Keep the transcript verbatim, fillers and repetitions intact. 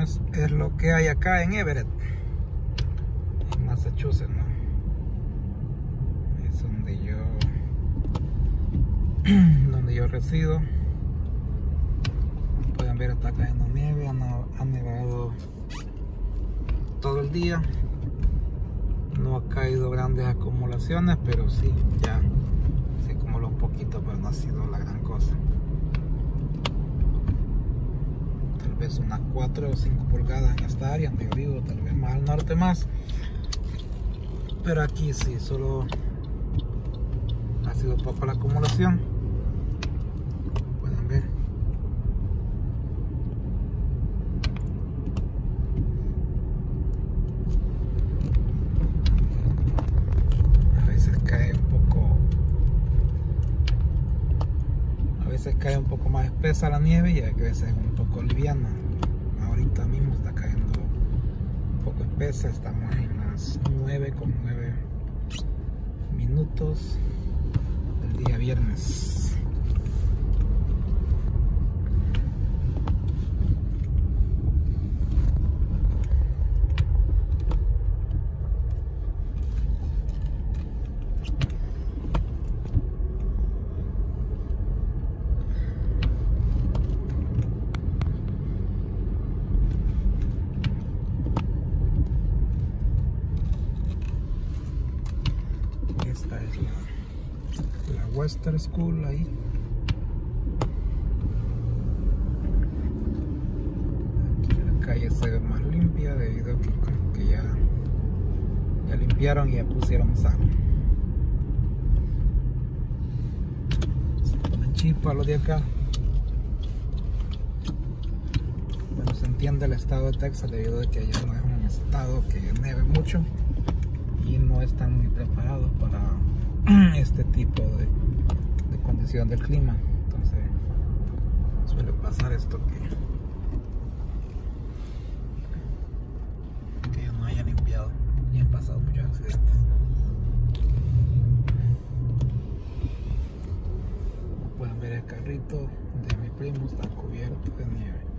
pues es lo que hay acá en Everett, en Massachusetts, ¿no? Es donde yo donde yo resido. Pueden ver, está cayendo nieve, ha, ha nevado todo el día. No ha caído grandes acumulaciones, pero sí, ya se acumuló un poquito, pero no ha sido la gran cosa. Tal vez unas cuatro o cinco pulgadas en esta área donde yo vivo, tal vez más al norte más. Pero aquí sí, solo ha sido poco la acumulación. Pueden ver. A veces cae un poco, a veces cae un poco más espesa la nieve y a veces un poco liviana. Ahorita mismo está cayendo un poco espesa, estamos en las nueve con nueve minutos del día viernes. Esta es la, la Western School ahí. Aquí la calle se ve más limpia debido a que, que ya, ya limpiaron y ya pusieron sal. Se ponen chispas los de acá. Bueno, se entiende el estado de Texas debido a que allá no es un estado que nieve mucho y no están muy preparados para este tipo de, de condición del clima. Entonces suele pasar esto que, que no haya limpiado y han pasado muchos accidentes. Como pueden ver, el carrito de mi primo está cubierto de nieve.